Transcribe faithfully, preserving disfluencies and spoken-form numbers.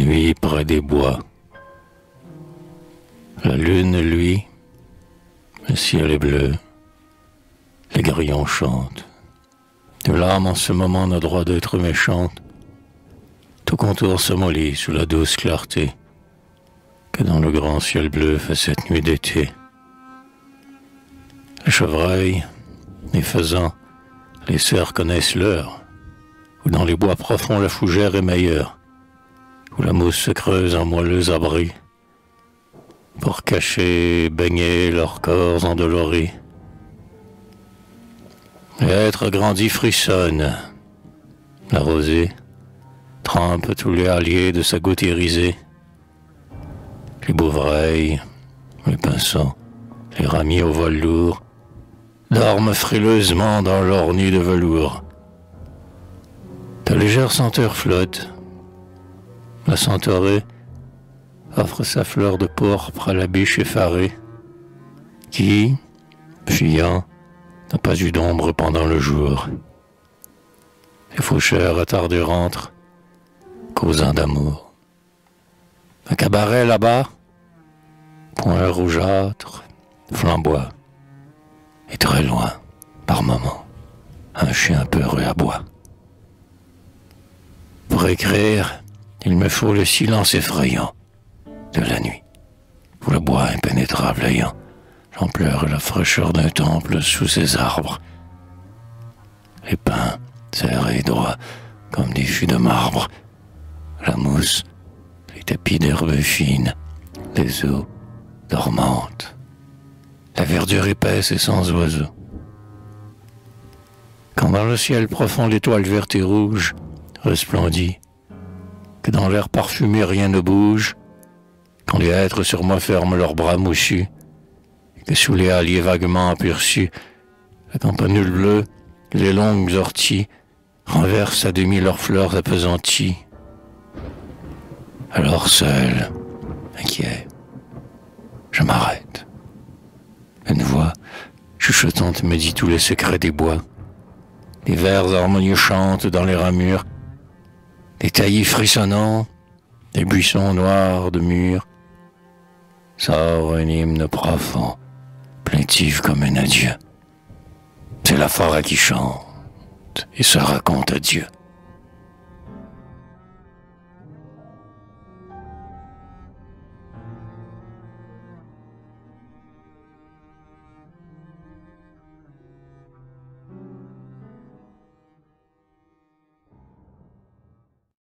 nuit près des bois. La lune, lui, le ciel est bleu, les grillons chantent. De l'âme en ce moment n'a droit d'être méchante. Tout contour se mollit sous la douce clarté que dans le grand ciel bleu fait cette nuit d'été. Les chevreuils, les faisans, les cerfs connaissent l'heure, où dans les bois profonds la fougère est meilleure, où la mousse se creuse en moelleux abris, pour cacher et baigner leurs corps endoloris. L'être grandi frissonne, la rosée trempe tous les halliers de sa goutte irisée. Les bouvreilles, les pinsons, les ramiers au vol lourd dorment frileusement dans leur nid de velours. De légères senteurs flottent. La centaurée offre sa fleur de pourpre à la biche effarée, qui, fuyant, n'a pas eu d'ombre pendant le jour. Les faucheurs attardés rentrent, causant d'amour. Un cabaret là-bas, point rougeâtre, flamboie, et très loin, par moments, un chien peureux aboie. Pour écrire, il me faut le silence effrayant de la nuit, où le bois impénétrable ayant l'ampleur et la fraîcheur d'un temple sous ses arbres. Les pins serrés droits comme des fûts de marbre, la mousse, les tapis d'herbes fines, les eaux dormantes, la verdure épaisse et sans oiseaux. Quand dans le ciel profond l'étoile verte et rouge resplendit, que dans l'air parfumé rien ne bouge, quand les hêtres sur moi ferment leurs bras moussus, et que sous les halliers vaguement aperçus, la campanule bleue et les longues orties renversent à demi leurs fleurs appesanties. Alors seul, inquiet, je m'arrête. Une voix chuchotante me dit tous les secrets des bois. Des vers harmonieux chantent dans les ramures, des taillis frissonnants, des buissons noirs de murs. Sort un hymne profond, plaintif comme un adieu. C'est la forêt qui chante et se raconte à Dieu.